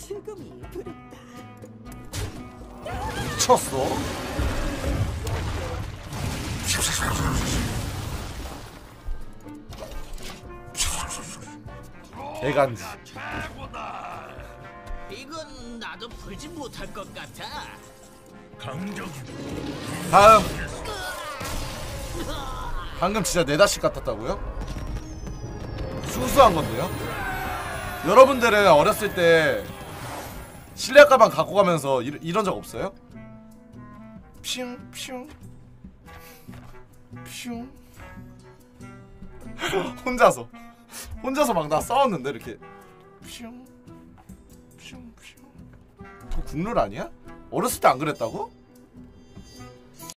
슬금이 부른다. 미쳤어? 개간지. 이건 나도 풀지 못할 것 같아. 다음. 방금 진짜 네다씩 같았다고요? 수수한 건데요? 여러분들은 어렸을 때 실내 가방 갖고 가면서 이런 적 없어요? 퓨 혼자서 막 나 싸웠는데 이렇게 퓨 그거 국룰 아니야? 어렸을 때 안 그랬다고?